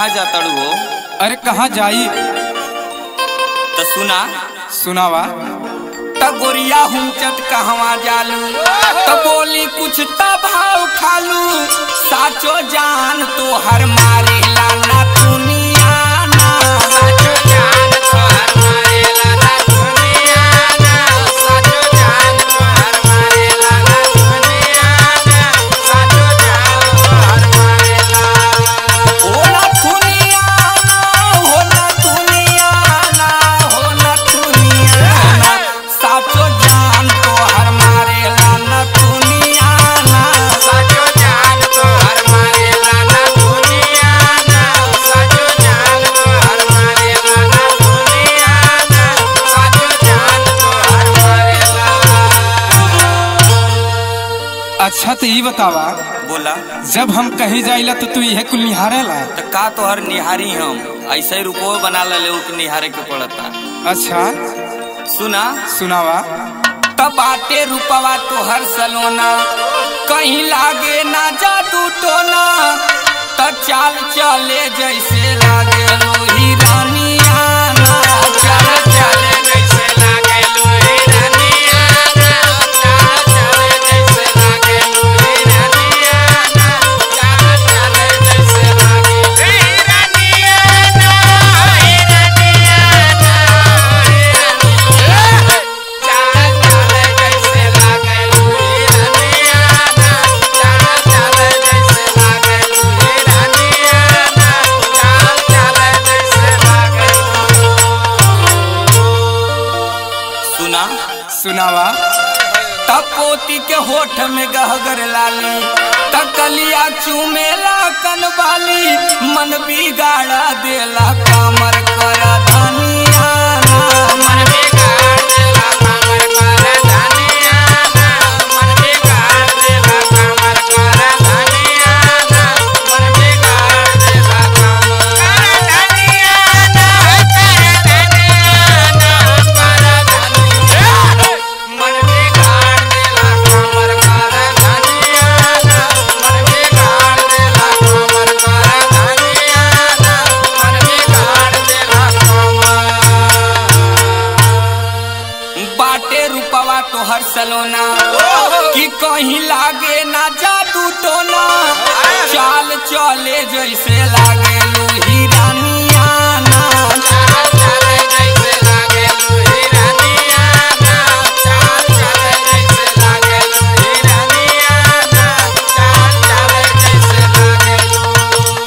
कहाँ जाता हो? अरे कहाँ जाई? तो सुना सुनावा। त गोरिया हुंचत कहवा जालू, तो बोली कुछ त भाव खालू, साचो जान तो हर मारे लाना दुनिया ना, साचो जान तो हर मारे लाना दुनिया ना, साचो जान तो हर मारे लाना दुनिया ना, साचो जान तो हर मारे लाना। हो ना दुनिया ना, हो ना दुनिया ना, हो ना दुनिया ना, साचो जान तो हर मारे लाना दुनिया ना, साचो जान तो हर मारे लाना दुनिया ना, साचो जान तो हर मारे लाना दुनिया ना, साचो जान तो हर मारे लाना। अच्छा तो ये बतावा, बोला जब हम कहीं जाइला तो तू यह कुल निहारे ला? तो का तो हर निहारी हम ऐसे रुपये बना ले कि निहारे के पड़ता। अच्छा सुना सुनावा। तब बाटे रुपवा तो हर सलोना, कहीं लागे ना जादू टोना, त चाल चले जैसे लागे लोही रानिया ना, चाल चले जैसे लागे लोही रानिया ना, चाल चले जैसे लागे लोही रानिया ना, चाल चले जैसे लागे लोही रानिया ना, लोही रानिया ना, लोही रानिया, चाल चले जैसे लागे लोही रानिया ना, चाल चले जैसे लागे लोही रानिया ना, चाल चले जैसे लागे। सुना सुनावा। तब पोती के होठ में गहगर लाली, तकलिया चूमेला कनवाली, मन बिगाड़ा देला कामर कर धनिया ना, मन बिगाड़ देला कामर कर धनिया ना, मन बिगाड़ देला कामर कर धनिया ना, मन बिगाड़ देला कामर कर धनिया ना, कर धनिया ना, कर धनिया ना, मन बिगाड़ देला कामर कर धनिया ना, मन बिगाड़ देला कामर कर धनिया ना, मन बिगाड़ देला कामर। बाटे रुपवा तो हर सलोना, कि कहीं लागे ना जादू टोना, चाल चले जैसे लागे लोही रानिया ना, चाल चले जैसे लागे लोही रानिया ना, चाल चले जैसे लागे लोही रानिया ना, चाल चले जैसे लागे लोही।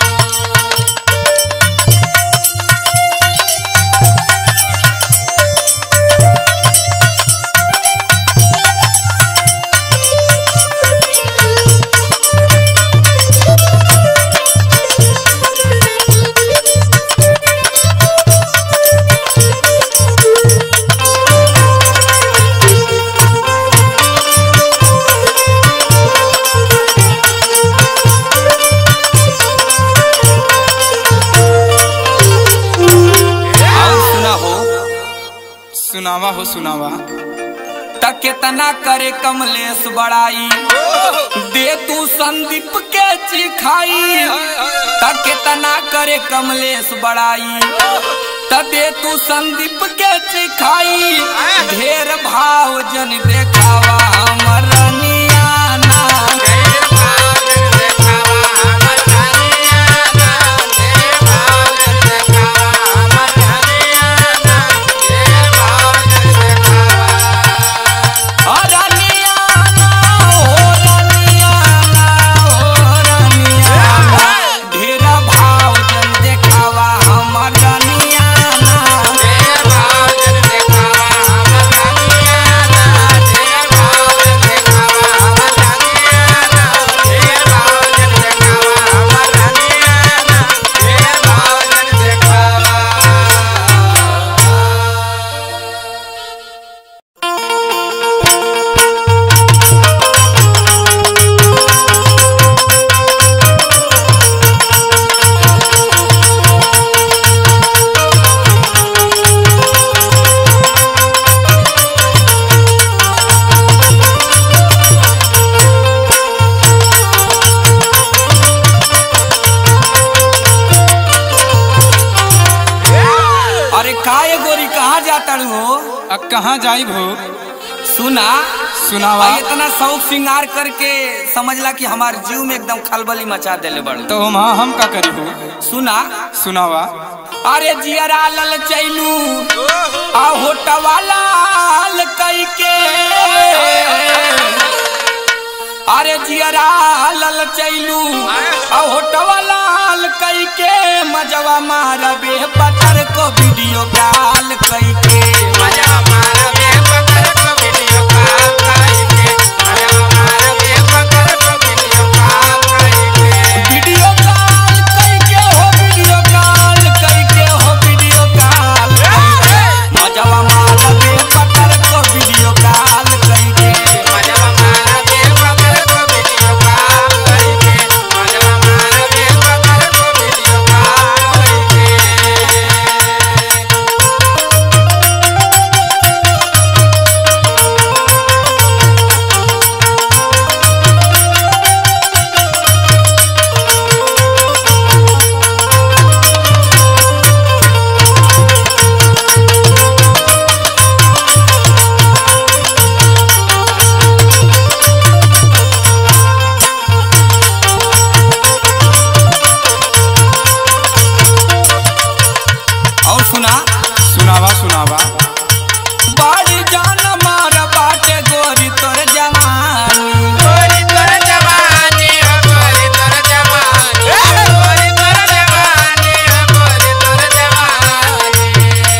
सुनावा हो सुनावा। त केतना करे कमलेश बड़ाई, दे तू संदीप के चिखाई, त केतना करे कमलेश बड़ाई, त दे तू संदीप के चिखाई, ढेर भाव जन देखावा हमर रनिया ना, ढेर भाव जन देखावा हमर रनिया ना, ढेर भाव जन देखावा हमर रनिया ना, ढेर भाव जन देखावा। रनिया ना हो रनिया ना, हो रनिया ना, ढेर भाव जन देखावा हमर रनिया ना, ढेर भाव जन देखावा हमर रनिया ना, ढेर भाव जन देखावा। जाता हो? कहाँ जाइब हो? सुना सुनावा। इतना शौक श्रृंगार करके समझला कि हमार जीव में एकदम खलबली मचा देले बड़। तो हम का करी हो? सुना सुनावा। अरे जियरा लल चैलू आ होटवा लाल कई के, अरे जियरा लल चैलू आ होटवा लाल कई के, मजवा मारबे पत्थर को वीडियो कॉल कई के, मजवा मारबे पत्थर को वीडियो कॉल कई के, मजवा मारबे पत्थर को वीडियो कॉल कई के, वीडियो कॉल कई के हो, वीडियो कॉल कई के हो, वीडियो कॉल मजवा मारबे पत्थर को वीडियो कॉल कई के, मजवा मारबे पत्थर को वीडियो कॉल कई के, मजवा मारबे पत्थर को वीडियो कॉल कई के। और सुनावा सुनावा। बड़ी जान मार बाटे गोरी तोर जवानी, गोरी तोर जवानी हो, गोरी तोर जवानी, गोरी तोर जवानी हो, गोरी तोर जवानी,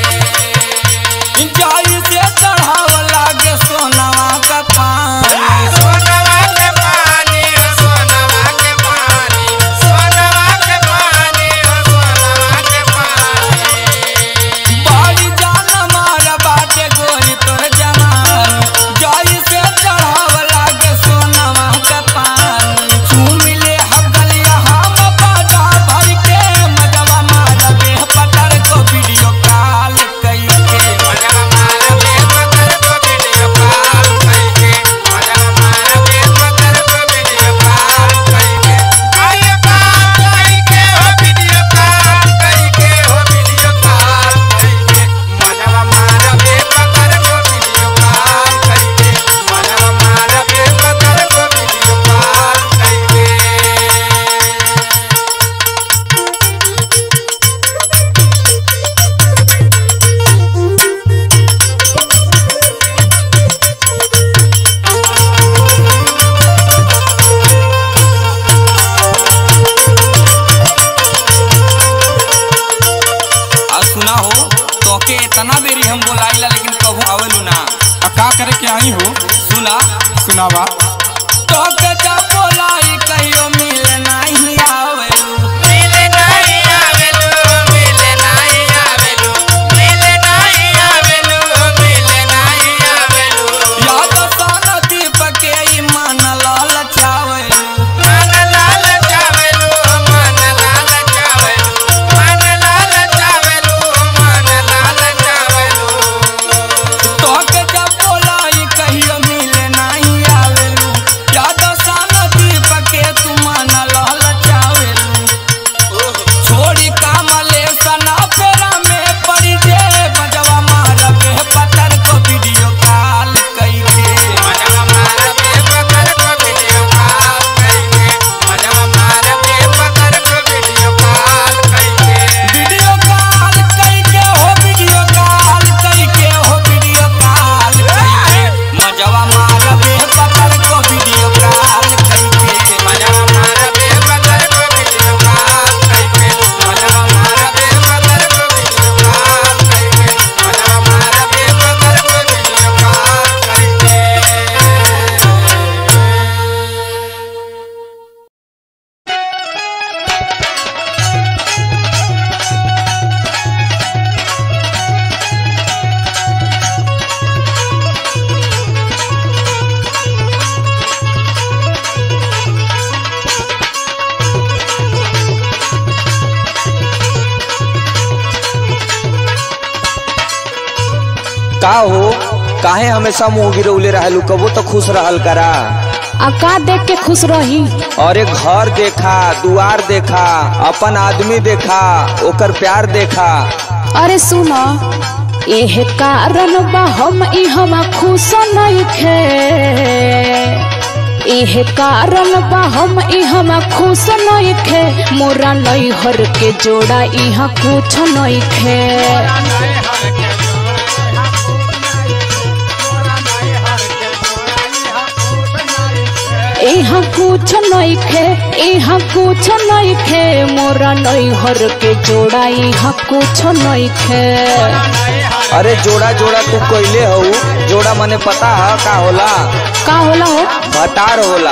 जाई से चढ़ाव लागे सोनवा का पानी, सोनवा के पानी हो, सोनवा के पानी, सोनवा के पानी हो, सोनवा के पानी, बड़ी जान मार बाटे गोरी तोर जवानी, जाई से चढ़ाव लागे सोनवा के पानी, चूमिले हगलिया हम बाजा भर के, मजवा मारबे पत्थर को वीडियो कॉल कई के, मजवा मारबे पत्थर को वीडियो कॉल कई के, मजवा मारबे पत्थर को वीडियो कॉल कई के, आये बात कई के हो, वीडियो कॉल कई के हो, वीडियो कॉल कई के, मजवा मारबे पत्थर को वीडियो कॉल कई के, मजवा मारबे पत्थर को वीडियो कॉल कई के। और सुना हो तो के इतना बेरी हम बोलाइला लेकिन कहूँ आवेलू ना। का करे के आई हो? सुना सुनावा। तो के जब बोलाई कहियो मिले नहीं आवेलू, मिले नहीं आवेलू, मिले नहीं आवेलू, मिले नहीं आवेलू, मिले नहीं आवेलू, याद सन दीपक के ई मन लाल चावेलू, मन लाल चावेलू, मन लाल चावेलू, मन लाल चावेलू, मन लाल चावेलू, तो के जब बोलाई कहियो मिले नहीं आवेलू, याद सन दीपक के तू मन लाल चावेलू, छोड़ी कामले सना पेरा में पड़ी जे, मजवा मारबे पत्थर को वीडियो कॉल कई के, मजवा मारबे पत्थर को वीडियो कॉल कई के, मजवा मारबे पत्थर को वीडियो कॉल कई के, वीडियो कॉल कई के हो, वीडियो कॉल कई के हो, वीडियो कॉल कई के, मजवा मारबे पत्थर को वीडियो कॉल कई के, मजवा मारबे पत्थर को वीडियो कॉल कई के, मजवा मारबे पत्थर को वीडियो कॉल कई के, मजवा मारबे पत्थर को वीडियो कॉल कई के। का हो? काहे हमेशा मुंह गिरौले रहलू? कबो तो खुश रहल करा। आ का देख के खुश रही? अरे घर देखा, दुआर देखा, अपन आदमी देखा, ओकर प्यार देखा। अरे सुनो, एहे कारण बा हम इहवा खुश नइखे। एहे कारण बा हम इहवा खुश नइखे। मोरा नैहर के जोड़ा इहा कुछ नइखे। यहाँ कुछ नइखे, यहाँ कुछ नइखे। मोरा नैहर के जोड़ा यहाँ कुछ नइखे। अरे जोड़ा जोड़ा तू कइले हो। जोड़ा मने पता है का होला? का होला हो? भतार होला।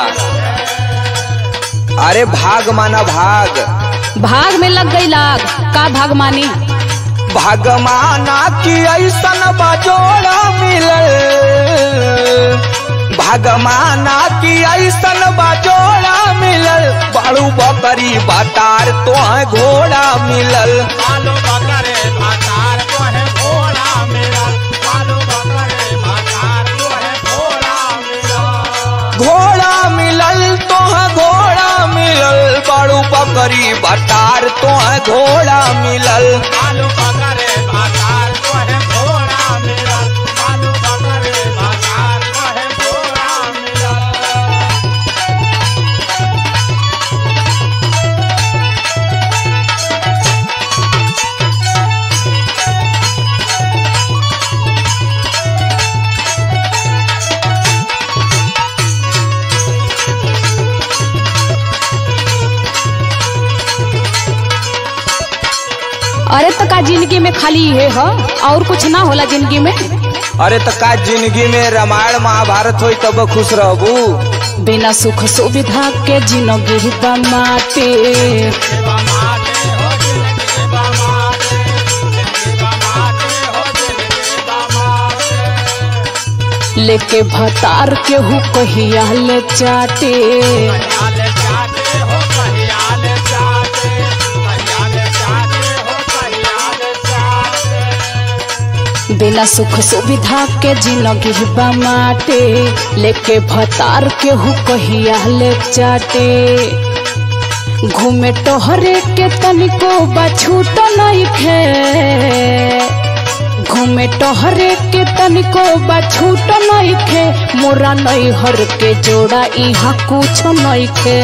अरे भाग माना भाग। भाग में लग गई लाग। का भाग मानी? भाग माना कि ऐसन बजोड़ा मिलल। भागमाना की ऐसन बजोड़ा मिलल। बाड़ू बकरी बतार तो है घोड़ा मिलल। घोड़ा मिलल तो है घोड़ा मिलल। बाड़ू बकरी बतार तो है घोड़ा मिलल। अरे तो का जिंदगी में खाली ये है और कुछ ना होला जिंदगी में? अरे तो का जिंदगी में रामायण महाभारत होई तब खुश रहबू। बिना सुख सुविधा के जिंदगी बमाते। लेके भतार के हु कहिया ले चाटे। बिना सुख सुविधा के जिंदगी बमाटे। लेके भतार के हु कहिया ले चाटे। घूमे टहरे के तनिको बछूट नइखे। घूमे टहरे के तनिको बछूट नइखे। मोरा नैहर के जोड़ा इहा कुछ नइखे।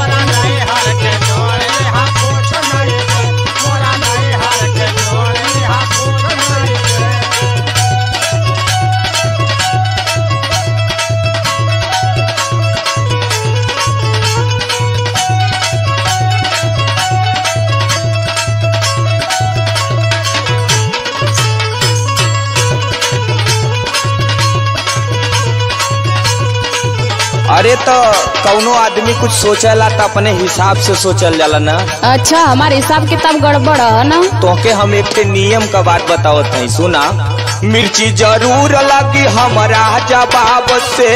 अरे तो कौनो आदमी कुछ सोचला तो अपने हिसाब से सोचल जाला ना। अच्छा हमारे हिसाब किताब गड़बड़ है ना। तोके हम एक नियम का बात बतावत हई सुना। मिर्ची जरूर लगी हमारा जवाब से।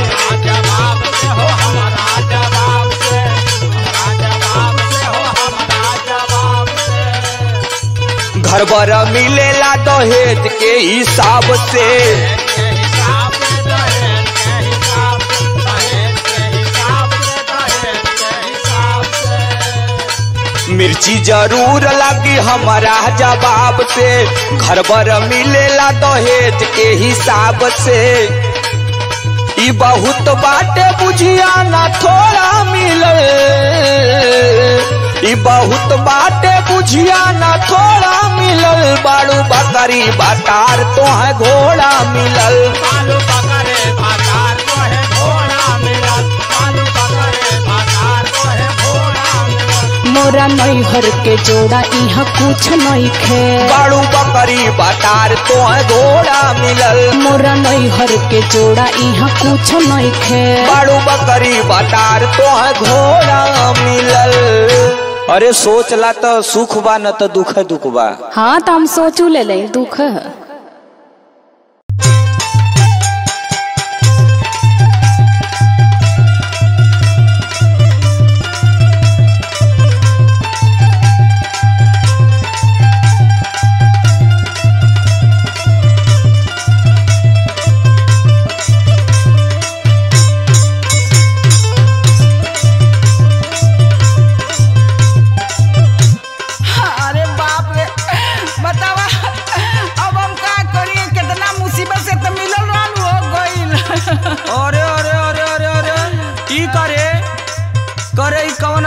घर बर मिलेला दहेज के हिसाब से। मिर्ची जरूर लगी हमारा जवाब से। घर बर मिलेला दहेज के हिसाब से। ई बहुत बाटे बुझिया ना थोड़ा मिले। ई बहुत बाटे बुझिया ना थोड़ा मिलल। बाड़ू बकरी बतार तो है घोड़ा मिलल। मोरा नैहर के जोड़ा इहा कुछ नइखे। बाड़ू बकरी बतार तो है घोड़ा मिलल। मोरा नैहर के जोड़ा इहा कुछ नइखे। बाड़ू बकरी बतार तो है घोड़ा मिलल। अरे सोचला तो सुख बा न तो दुख दुख बा। हाँ तो हम सोचू ले दुख है। अरे बाप रे बतावा अब हम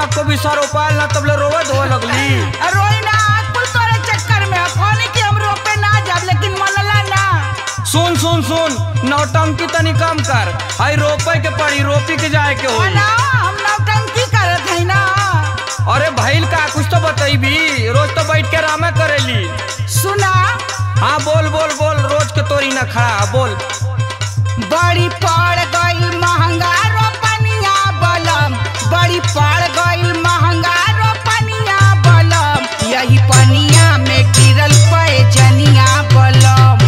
को भी सर उपाल ना तबले रोवे धोवे लगली। रोई ना कुल तोरे चक्कर में कोनी की हम रोपे ना जाब लेकिन मनला ना। सुन सुन सुन नौटंकी तनी कम कर। हाई रोपे के पड़ी रोपी के जाए के होई। ना हम नौटंकी करत है ना। अरे भइल का कुछ तो बतईबी। रोज तो बैठ के रामे करेली। सुना हाँ बोल बोल बोल रोज के तोरी ना खड़ा बोल। बड़ी पड़ गई महंगा रोपनिया बलम, बड़ी पड़ गई महंगा रोपनिया बलम, यही पनिया में गिरल पैजनिया बलम।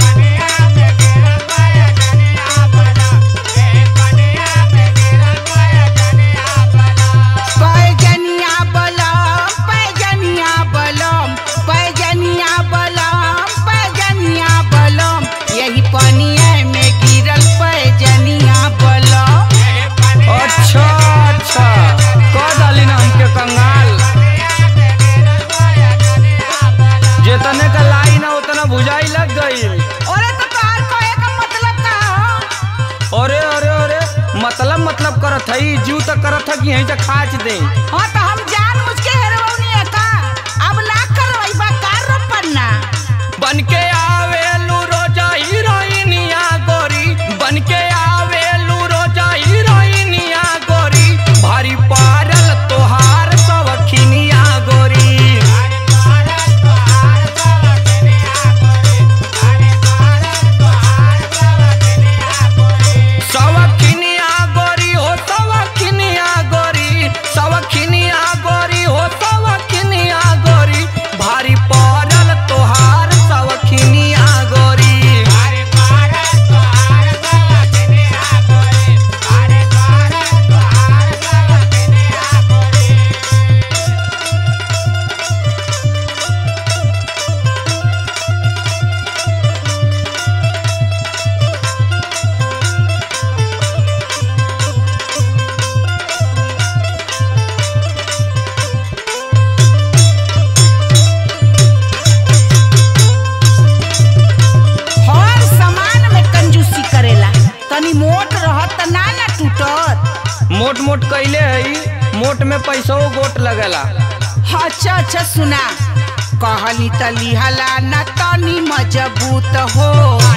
पैजनिया बलम पैजनिया बलम पैजनिया बलम पैजनिया बलम, यही पनिया में गिरल पैजनिया बलम। अच्छा अच्छा कह डाली ना हमके कंगाल। जितने का लाई ना उतना भुजाई लग गई। अरे तो कार कहे का मतलब का हो? अरे अरे अरे मतलब करत है जीव तक करत है कि यहीं तक खाच दे। हाँ तो हम जान मुझ के हेरवनी है का। अब ना करवाई बा कार रोपन्ना। बन के आवेलू रोजा हीरोइनिया गोरी, बन के आवेलू रोजा हीरोइनिया गोरी, भारी पारल तोहार सवखिनिया गोरी। सवखिनिया गोरी हो सवखिनिया गोरी, सवखिनिया गोरी हो सवखिनिया गोरी, भारी पारल तोहार सवखिनिया गोरी। हर सामान में कंजूसी करेला, तनी मोट रहत त ना ना टूटत। मोट मोट कैले है मोट में पैसो गोट लगेला। अच्छा अच्छा सुना कहली त लिहला ना तनी मजबूत हो।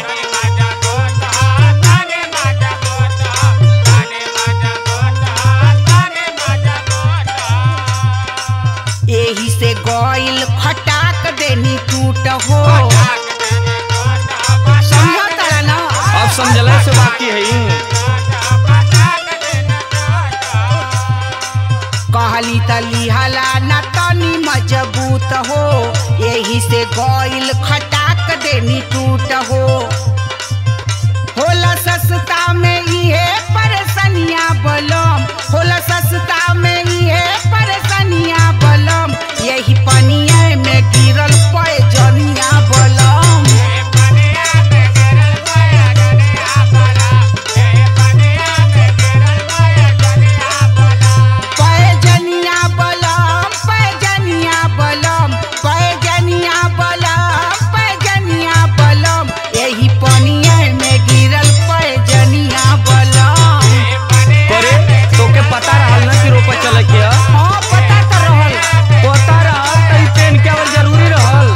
एही से गइल खटाक देनी टूट हो। समझा तारा ना? अब समझला से बाकी है। कहली त लिहला ना तनी मजबूत हो, यही से गइल खटाक देनी टूट हो। होला सस्ता में इहे परेशानिया बलम, होला सस्ता में इहे परेशानिया बलम, यही पनिया में गिरल पैजनिया बलम। पैजनिया बलम पैजनिया बलम पैजनिया बलम पैजनिया बलम, यही पनिया में गिरल पैजनिया बलम। अरे तोके पता रहल ना कि रोपा चले के ह? हाँ पता तो रहल। पता रहल त ई पेन के और जरूरी रहल।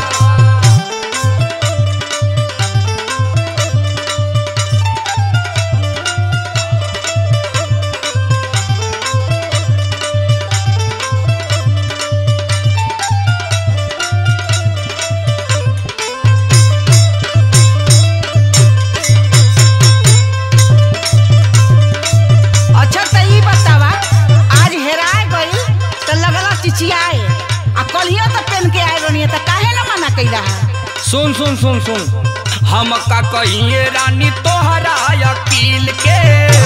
अच्छा तो ई बतावा आज हेरा गई तो लगला चिचियाए आ कलियो तो पेन के आए रहनी तो काहे ना मना कइला है? सुन सुन सुन सुन हम का कहिए रानी तोहरा अकील के।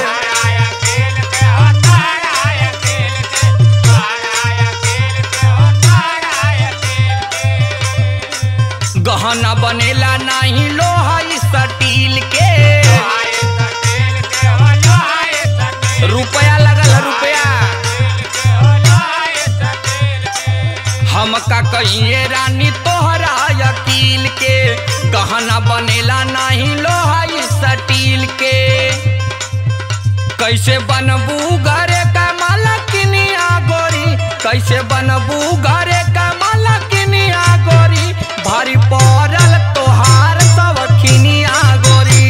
गहना बनेला नहीं लोहा ई स्टील के। रुपया लगल है रुपया। हम का कहिए रानी तोहरा अकील के, गहना बनेला नहीं लोहा ई स्टील के। कैसे बनबू घरे का मालकिनिया गोरी, कैसे बनबू घरे कमल किनिया गोरी भारी पड़ल तोहार सब खिनिया गोरी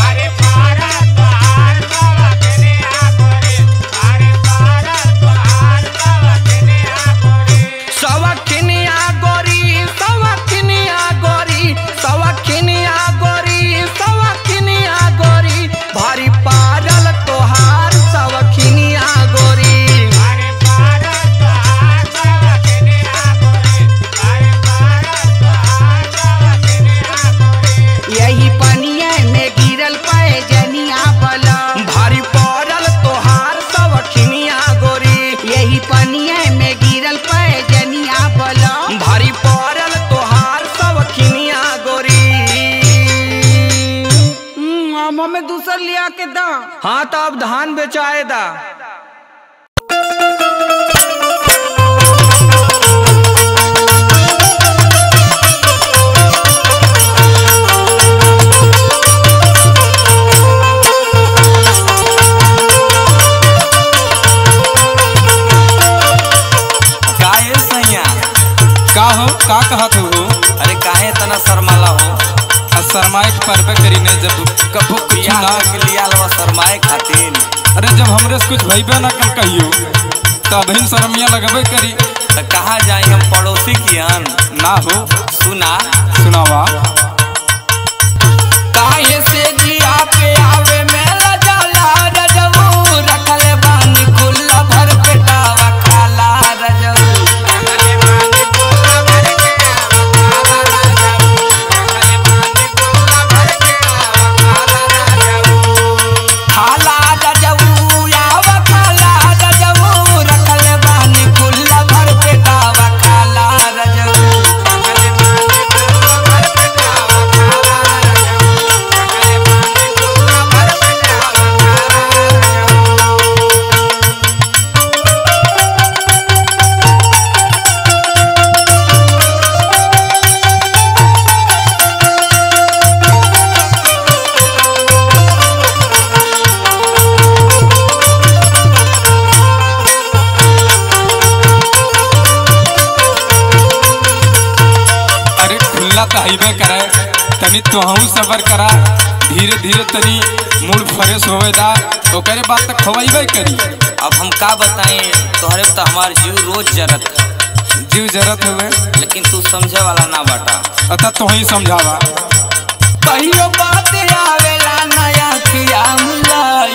में दूसर लिया के दा। हाँ तो अब धान बेचाए दा। काहे सैया का हो का कहत हो? अरे काहे तना शर्माला हो? शर्माए परबे करी ने जब कबो कुछ ना लिया लवा शर्माए खातिर। अरे जब हमरे से कुछ भइबे ना कर कहियो तब ही शर्मिया लगबे करी। तो कहाँ जाए हम पड़ोसी की अन ना हो सुना सुनावा काहे से जिया पे आवे मेला जाला रजऊ रखले बानी खुला भर पेटावा खाला रजऊ कहिबे करे तनी तोहू सबर करा धीरे धीरे तनी मूड फ्रेश होवे दा ओकरे बात तक खवाइबे करी। अब हम का बताएं तोहरे तो हमार जीव रोज जरत जीव जरत हुए लेकिन तू समझे वाला ना बाटा। अतः तो ही समझावा कहियो बात आवेला नया खिया मुलाई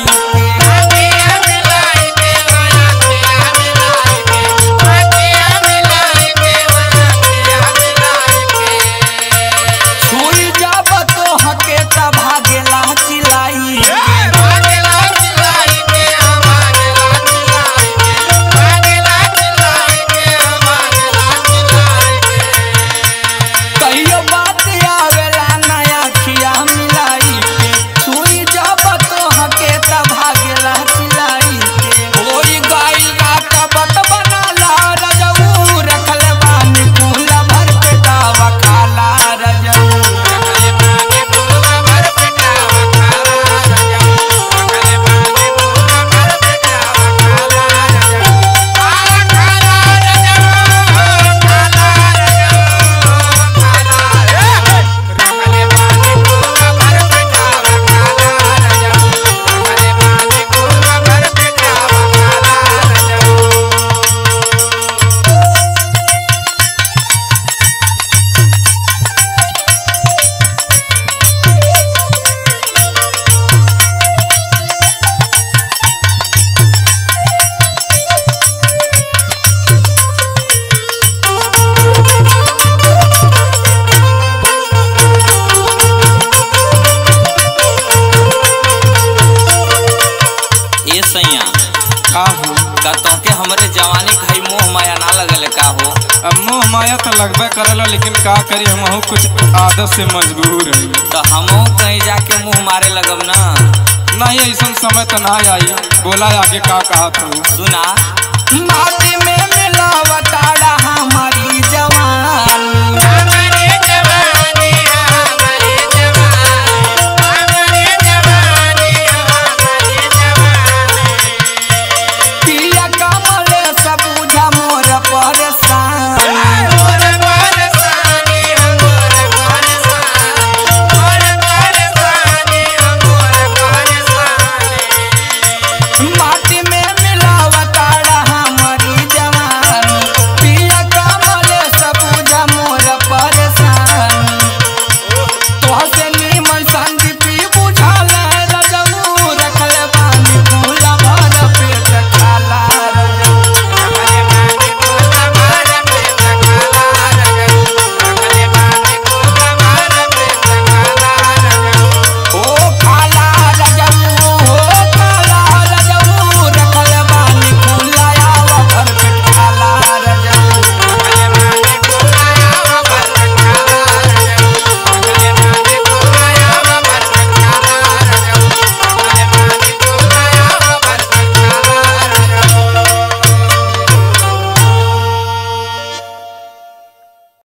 हमरे जवानी खाई मोह माया ना लगल का हो? अब मोह माया तो लगबे करला लेकिन का करी हमहू कुछ आदत से मजबूर है। तो हमहू कहीं जाके मुंह मारे लगब ना। नहीं ऐसा समय तो ना आई बोला आगे का कहा था सुना माटी में